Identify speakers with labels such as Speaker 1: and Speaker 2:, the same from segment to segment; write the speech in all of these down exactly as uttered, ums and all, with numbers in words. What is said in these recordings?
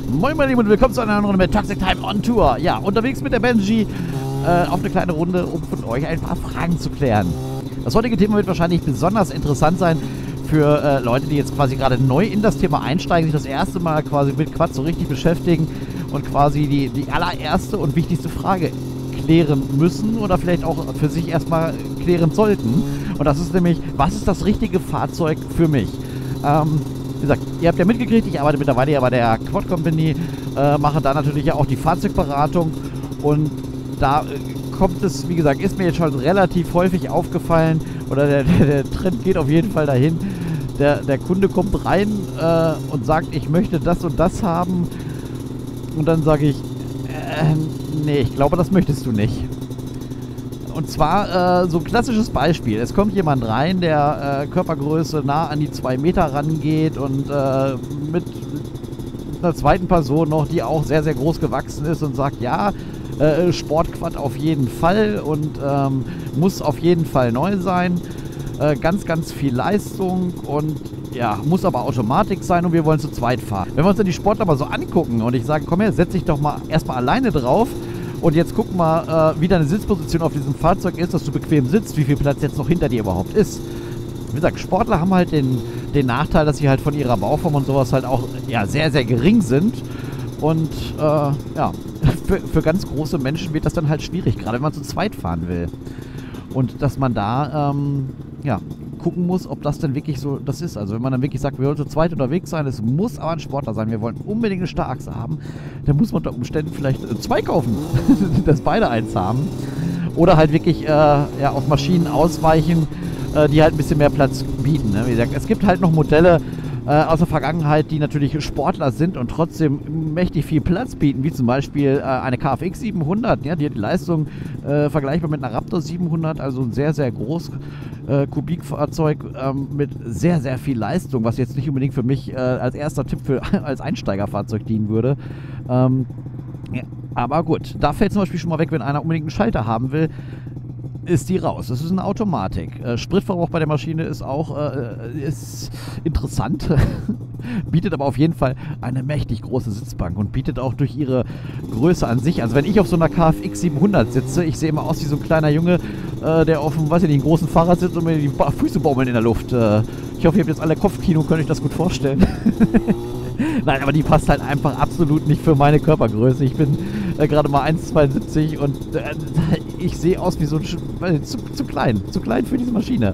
Speaker 1: Moin meine Lieben und willkommen zu einer neuen Runde mit Toxic Time on Tour. Ja, unterwegs mit der Benji äh, auf eine kleine Runde, um von euch ein paar Fragen zu klären. Das heutige Thema wird wahrscheinlich besonders interessant sein für äh, Leute, die jetzt quasi gerade neu in das Thema einsteigen, sich das erste Mal quasi mit Quad so richtig beschäftigen und quasi die, die allererste und wichtigste Frage klären müssen oder vielleicht auch für sich erstmal klären sollten. Und das ist nämlich, was ist das richtige Fahrzeug für mich? Ähm, Wie gesagt, ihr habt ja mitgekriegt, ich arbeite mittlerweile ja bei der Quad Company, äh, mache da natürlich ja auch die Fahrzeugberatung und da äh, kommt es, wie gesagt, ist mir jetzt schon relativ häufig aufgefallen oder der, der, der Trend geht auf jeden Fall dahin, der, der Kunde kommt rein äh, und sagt, ich möchte das und das haben und dann sage ich, äh, nee, ich glaube, das möchtest du nicht. Und zwar äh, so ein klassisches Beispiel. Es kommt jemand rein, der äh, Körpergröße nah an die zwei Meter rangeht und äh, mit einer zweiten Person noch, die auch sehr, sehr groß gewachsen ist und sagt, ja, äh, Sportquad auf jeden Fall und ähm, muss auf jeden Fall neu sein. Äh, ganz, ganz viel Leistung und ja, muss aber Automatik sein und wir wollen zu zweit fahren. Wenn wir uns dann die Sportler mal so angucken und ich sage, komm her, setz dich doch mal erstmal alleine drauf. Und jetzt guck mal, äh, wie deine Sitzposition auf diesem Fahrzeug ist, dass du bequem sitzt, wie viel Platz jetzt noch hinter dir überhaupt ist. Wie gesagt, Sportler haben halt den, den Nachteil, dass sie halt von ihrer Bauform und sowas halt auch ja, sehr, sehr gering sind. Und äh, ja, für, für ganz große Menschen wird das dann halt schwierig, gerade wenn man zu zweit fahren will. Und dass man da ähm, ja, gucken muss, ob das denn wirklich so das ist. Also wenn man dann wirklich sagt, wir wollen zu zweit unterwegs sein, es muss aber ein Sportler sein, wir wollen unbedingt eine Starachse haben, dann muss man unter Umständen vielleicht äh, zwei kaufen, dass beide eins haben. Oder halt wirklich äh, ja, auf Maschinen ausweichen, äh, die halt ein bisschen mehr Platz bieten. Ne? Wie gesagt, es gibt halt noch Modelle äh, aus der Vergangenheit, die natürlich Sportler sind und trotzdem mächtig viel Platz bieten, wie zum Beispiel äh, eine K F X siebenhundert, ja, die hat die Leistung äh, vergleichbar mit einer Raptor siebenhundert, also ein sehr, sehr groß äh, Kubikfahrzeug ähm, mit sehr, sehr viel Leistung, was jetzt nicht unbedingt für mich äh, als erster Tipp für, als Einsteigerfahrzeug dienen würde. Ähm, ja, aber gut, da fällt zum Beispiel schon mal weg, wenn einer unbedingt einen Schalter haben will, ist die raus. Das ist eine Automatik. Äh, Spritverbrauch bei der Maschine ist auch äh, ist interessant, bietet aber auf jeden Fall eine mächtig große Sitzbank und bietet auch durch ihre Größe an sich, also wenn ich auf so einer K F X siebenhundert sitze, ich sehe immer aus wie so ein kleiner Junge, äh, der auf einem, weiß ich nicht, einem großen Fahrrad sitzt und mir die Füße baumeln in der Luft. Äh, ich hoffe, ihr habt jetzt alle Kopfkino, könnt euch das gut vorstellen. Nein, aber die passt halt einfach absolut nicht für meine Körpergröße. Ich bin äh, gerade mal eins Komma zweiundsiebzig und äh, ich sehe aus wie so ein... Zu, zu klein. Zu klein für diese Maschine.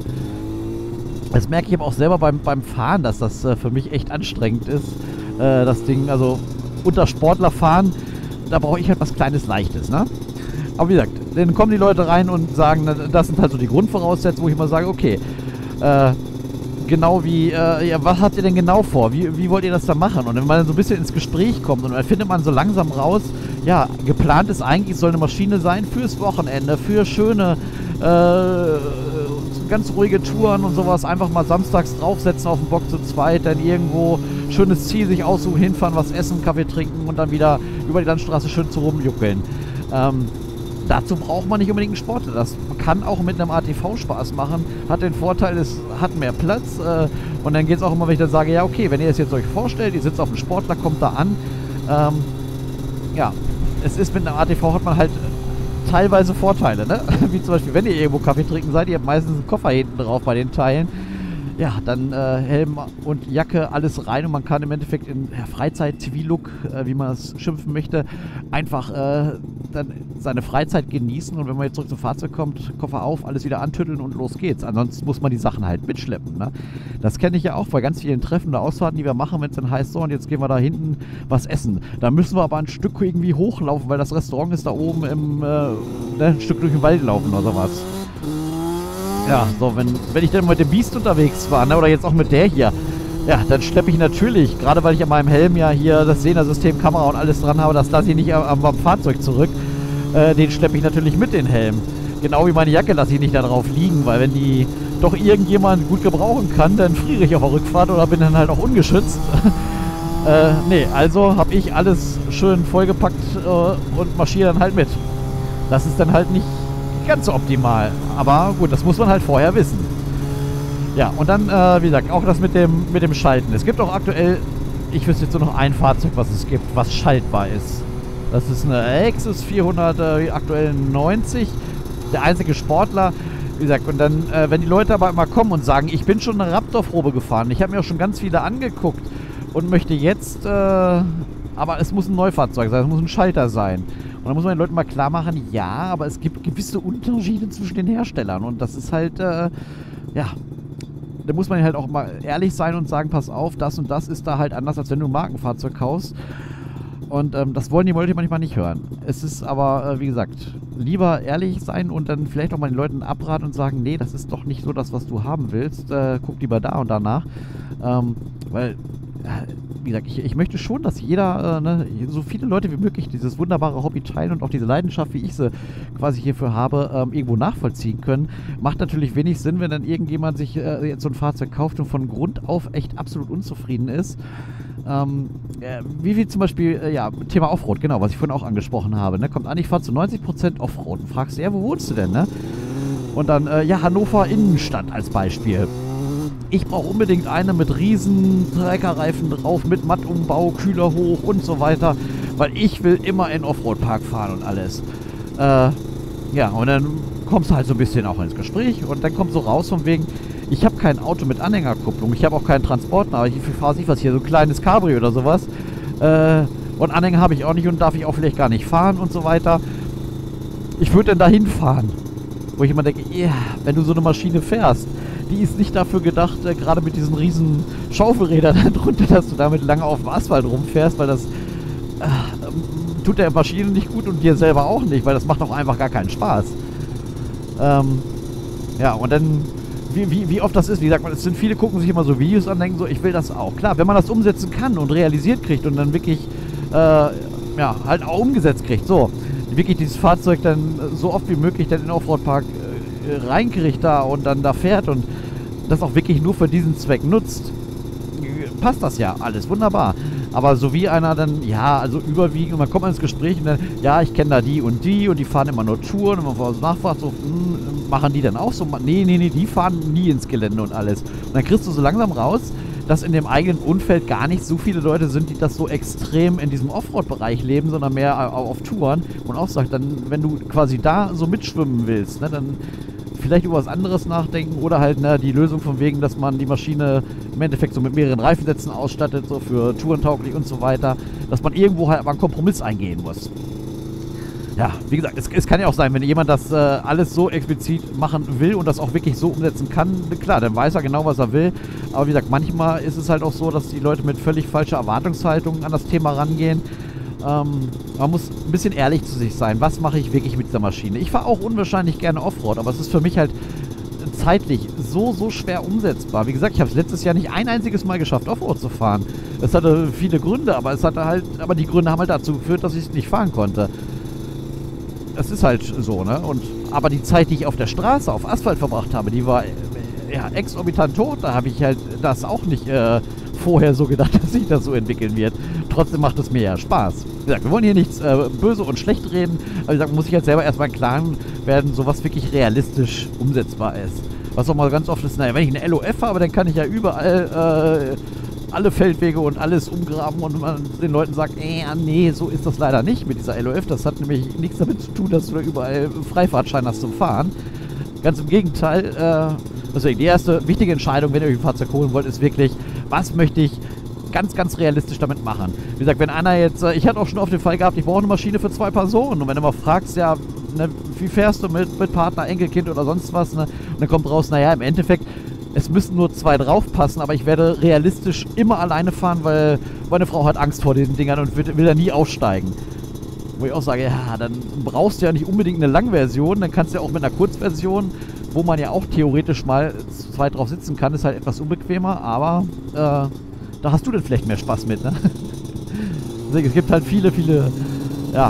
Speaker 1: Das merke ich aber auch selber beim, beim Fahren, dass das äh, für mich echt anstrengend ist. Äh, das Ding, also unter Sportler fahren, da brauche ich halt was Kleines, Leichtes, ne? Aber wie gesagt, dann kommen die Leute rein und sagen, das sind halt so die Grundvoraussetzungen, wo ich immer sage, okay, äh, genau wie, äh, ja, was habt ihr denn genau vor? Wie, wie wollt ihr das da machen? Und wenn man dann so ein bisschen ins Gespräch kommt und dann findet man so langsam raus, ja, geplant ist eigentlich, es soll eine Maschine sein fürs Wochenende, für schöne, äh, ganz ruhige Touren und sowas, einfach mal samstags draufsetzen auf den Bock zu zweit, dann irgendwo schönes Ziel sich aussuchen, hinfahren, was essen, Kaffee trinken und dann wieder über die Landstraße schön zu rumjuckeln. Ähm, Dazu braucht man nicht unbedingt einen Sportler. Das kann auch mit einem A T V Spaß machen. Hat den Vorteil, es hat mehr Platz. Äh, und dann geht es auch immer, wenn ich dann sage, ja okay, wenn ihr es jetzt euch vorstellt, ihr sitzt auf einem Sportler, kommt da an. Ähm, ja, es ist mit einem A T V hat man halt teilweise Vorteile, ne? Wie zum Beispiel, wenn ihr irgendwo Kaffee trinken seid, ihr habt meistens einen Koffer hinten drauf bei den Teilen. Ja, dann äh, Helm und Jacke, alles rein und man kann im Endeffekt in ja, Freizeit, Zivillook, äh, wie man es schimpfen möchte, einfach äh, dann seine Freizeit genießen und wenn man jetzt zurück zum Fahrzeug kommt, Koffer auf, alles wieder antütteln und los geht's. Ansonsten muss man die Sachen halt mitschleppen, ne? Das kenne ich ja auch bei ganz vielen Treffen oder Ausfahrten, die wir machen, wenn es dann heißt, so und jetzt gehen wir da hinten was essen. Da müssen wir aber ein Stück irgendwie hochlaufen, weil das Restaurant ist da oben im, äh, ne, ein Stück durch den Wald laufen oder sowas. Ja, so, wenn, wenn ich dann mit dem Beast unterwegs war, ne, oder jetzt auch mit der hier, ja, dann schleppe ich natürlich, gerade weil ich an meinem Helm ja hier das Sehnersystem, Kamera und alles dran habe, das lasse ich nicht am, am Fahrzeug zurück, äh, den schleppe ich natürlich mit den Helm. Genau wie meine Jacke lasse ich nicht da drauf liegen, weil wenn die doch irgendjemand gut gebrauchen kann, dann friere ich auf der Rückfahrt oder bin dann halt auch ungeschützt. äh, nee, also habe ich alles schön vollgepackt äh, und marschiere dann halt mit. Das ist dann halt nicht ganz so optimal. Aber gut, das muss man halt vorher wissen. Ja, und dann, äh, wie gesagt, auch das mit dem, mit dem Schalten. Es gibt auch aktuell ich wüsste jetzt nur noch ein Fahrzeug, was es gibt, was schaltbar ist. Das ist eine Xus vierhundert, äh, aktuell neunzig. Der einzige Sportler. Wie gesagt, und dann, äh, wenn die Leute aber immer kommen und sagen, ich bin schon eine Raptor-Probe gefahren, ich habe mir auch schon ganz viele angeguckt und möchte jetzt, äh, aber es muss ein Neufahrzeug sein, es muss ein Schalter sein. Und dann muss man den Leuten mal klar machen, ja, aber es gibt gewisse Unterschiede zwischen den Herstellern und das ist halt, äh, ja, da muss man halt auch mal ehrlich sein und sagen, pass auf, das und das ist da halt anders, als wenn du ein Markenfahrzeug kaufst. Und ähm, das wollen die Leute manchmal nicht hören. Es ist aber, äh, wie gesagt, lieber ehrlich sein und dann vielleicht auch mal den Leuten abraten und sagen, nee, das ist doch nicht so das, was du haben willst. Äh, guck lieber da und danach. Ähm, weil, äh, wie gesagt, ich, ich möchte schon, dass jeder, äh, ne, so viele Leute wie möglich dieses wunderbare Hobby teilen und auch diese Leidenschaft, wie ich sie quasi hierfür habe, ähm, irgendwo nachvollziehen können. Macht natürlich wenig Sinn, wenn dann irgendjemand sich äh, jetzt so ein Fahrzeug kauft und von Grund auf echt absolut unzufrieden ist. Ähm, äh, wie wie zum Beispiel, äh, ja, Thema Offroad, genau, was ich vorhin auch angesprochen habe, ne? Kommt an, ich fahre zu neunzig Prozent Offroad und fragst, ja, wo wohnst du denn, ne? Und dann, äh, ja, Hannover Innenstadt als Beispiel. Ich brauche unbedingt eine mit riesen Treckerreifen drauf, mit Mattumbau, Kühler hoch und so weiter, weil ich will immer in Offroad-Park fahren und alles. Äh, ja, und dann kommst du halt so ein bisschen auch ins Gespräch und dann kommt so raus von wegen, ich habe kein Auto mit Anhängerkupplung, ich habe auch keinen Transporter, aber ich fahre nicht was hier, so ein kleines Cabrio oder sowas. Äh, und Anhänger habe ich auch nicht und darf ich auch vielleicht gar nicht fahren und so weiter. Ich würde dann dahin fahren, wo ich immer denke, ja, yeah, wenn du so eine Maschine fährst, die ist nicht dafür gedacht, äh, gerade mit diesen riesen Schaufelrädern drunter, dass du damit lange auf dem Asphalt rumfährst, weil das äh, tut der Maschine nicht gut und dir selber auch nicht, weil das macht auch einfach gar keinen Spaß. Ähm, ja, und dann Wie, wie, wie oft das ist, wie gesagt, es sind viele, gucken sich immer so Videos an, denken so, ich will das auch. Klar, wenn man das umsetzen kann und realisiert kriegt und dann wirklich, äh, ja, halt auch umgesetzt kriegt, so, wirklich dieses Fahrzeug dann so oft wie möglich dann in den Offroad-Park äh, reinkriegt da und dann da fährt und das auch wirklich nur für diesen Zweck nutzt, passt das ja alles, wunderbar. Aber so wie einer dann, ja, also überwiegend, man kommt ins Gespräch und dann, ja, ich kenne da die und die und die fahren immer nur Touren und man vorher nachfragt, so, hm, machen die dann auch so? Nee, nee, nee, die fahren nie ins Gelände und alles. Und dann kriegst du so langsam raus, dass in dem eigenen Umfeld gar nicht so viele Leute sind, die das so extrem in diesem Offroad-Bereich leben, sondern mehr auf Touren. Und auch sagt, dann, wenn du quasi da so mitschwimmen willst, ne, dann vielleicht über was anderes nachdenken oder halt ne, die Lösung von wegen, dass man die Maschine im Endeffekt so mit mehreren Reifensätzen ausstattet, so für tourentauglich und so weiter, dass man irgendwo halt aber einen Kompromiss eingehen muss. Ja, wie gesagt, es, es kann ja auch sein, wenn jemand das äh, alles so explizit machen will und das auch wirklich so umsetzen kann, klar, dann weiß er genau, was er will. Aber wie gesagt, manchmal ist es halt auch so, dass die Leute mit völlig falscher Erwartungshaltung an das Thema rangehen. Ähm, man muss ein bisschen ehrlich zu sich sein. Was mache ich wirklich mit dieser Maschine? Ich fahre auch unwahrscheinlich gerne Offroad, aber es ist für mich halt zeitlich so, so schwer umsetzbar. Wie gesagt, ich habe es letztes Jahr nicht ein einziges Mal geschafft, Offroad zu fahren. Es hatte viele Gründe, aber es hatte halt, aber die Gründe haben halt dazu geführt, dass ich es nicht fahren konnte. Es ist halt so, ne? Und, aber die Zeit, die ich auf der Straße, auf Asphalt verbracht habe, die war ja exorbitant tot. Da habe ich halt das auch nicht äh, vorher so gedacht, dass sich das so entwickeln wird. Trotzdem macht es mir ja Spaß. Wie gesagt, wir wollen hier nichts äh, böse und schlecht reden, aber wie gesagt, man muss sich halt selber erstmal im Klaren werden, so was wirklich realistisch umsetzbar ist. Was auch mal ganz oft ist, naja, wenn ich eine L O F habe, dann kann ich ja überall äh, alle Feldwege und alles umgraben und man den Leuten sagt, äh, nee, so ist das leider nicht mit dieser L O F. Das hat nämlich nichts damit zu tun, dass du da überall Freifahrtschein hast zum Fahren. Ganz im Gegenteil, äh, deswegen die erste wichtige Entscheidung, wenn ihr euch ein Fahrzeug holen wollt, ist wirklich, was möchte ich ganz, ganz realistisch damit machen. Wie gesagt, wenn einer jetzt, äh, ich hatte auch schon oft den Fall gehabt, ich brauche eine Maschine für zwei Personen und wenn du mal fragst, ja, ne, wie fährst du mit, mit Partner, Enkelkind oder sonst was, ne, und dann kommt raus, naja, im Endeffekt, es müssen nur zwei draufpassen, aber ich werde realistisch immer alleine fahren, weil meine Frau hat Angst vor den Dingern und will, will da nie aussteigen. Wo ich auch sage, ja, dann brauchst du ja nicht unbedingt eine Langversion, dann kannst du ja auch mit einer Kurzversion, wo man ja auch theoretisch mal zu zweit drauf sitzen kann, ist halt etwas unbequemer, aber äh, da hast du dann vielleicht mehr Spaß mit, ne? Deswegen, es gibt halt viele, viele, ja,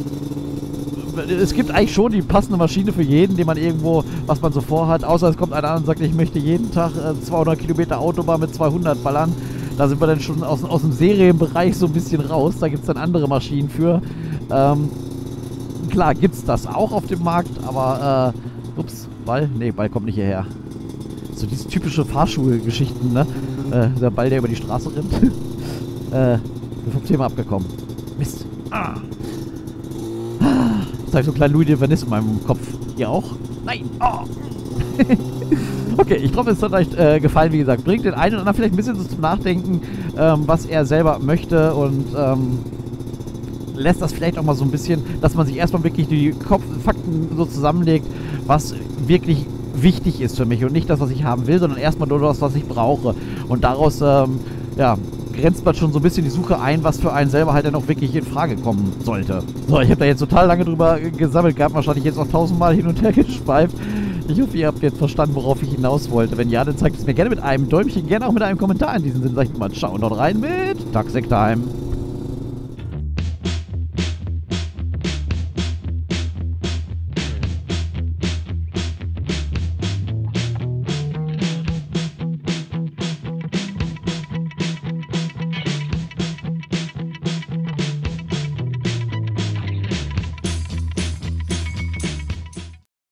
Speaker 1: es gibt eigentlich schon die passende Maschine für jeden, den man irgendwo, was man so vorhat, außer es kommt einer an und sagt, ich möchte jeden Tag äh, zweihundert Kilometer Autobahn mit zweihundert ballern. Da sind wir dann schon aus, aus dem Serienbereich so ein bisschen raus, da gibt es dann andere Maschinen für. Ähm, klar gibt es das auch auf dem Markt, aber, äh, ups, Ball? Nee, Ball kommt nicht hierher. So diese typische Fahrschulgeschichten, ne? Äh, der Ball, der über die Straße rennt. Äh, bin vom Thema abgekommen. Mist. Ah. Ah. Jetzt habe ich so einen kleinen Louis de Venice in meinem Kopf. Ihr auch? Nein. Oh. Okay, ich hoffe, es hat euch äh, gefallen. Wie gesagt, bringt den einen oder anderen vielleicht ein bisschen so zum Nachdenken, ähm, was er selber möchte und ähm, lässt das vielleicht auch mal so ein bisschen, dass man sich erstmal wirklich die Kopf Fakten so zusammenlegt, was wirklich wichtig ist für mich und nicht das, was ich haben will, sondern erstmal nur das, was ich brauche. Und daraus, ähm, ja, grenzt man schon so ein bisschen die Suche ein, was für einen selber halt dann auch wirklich in Frage kommen sollte. So, ich habe da jetzt total lange drüber gesammelt gehabt, wahrscheinlich jetzt noch tausendmal hin und her geschweift. Ich hoffe, ihr habt jetzt verstanden, worauf ich hinaus wollte. Wenn ja, dann zeigt es mir gerne mit einem Däumchen, gerne auch mit einem Kommentar. In diesem Sinne sage ich mal, ciao und haut rein mit Toxic Time.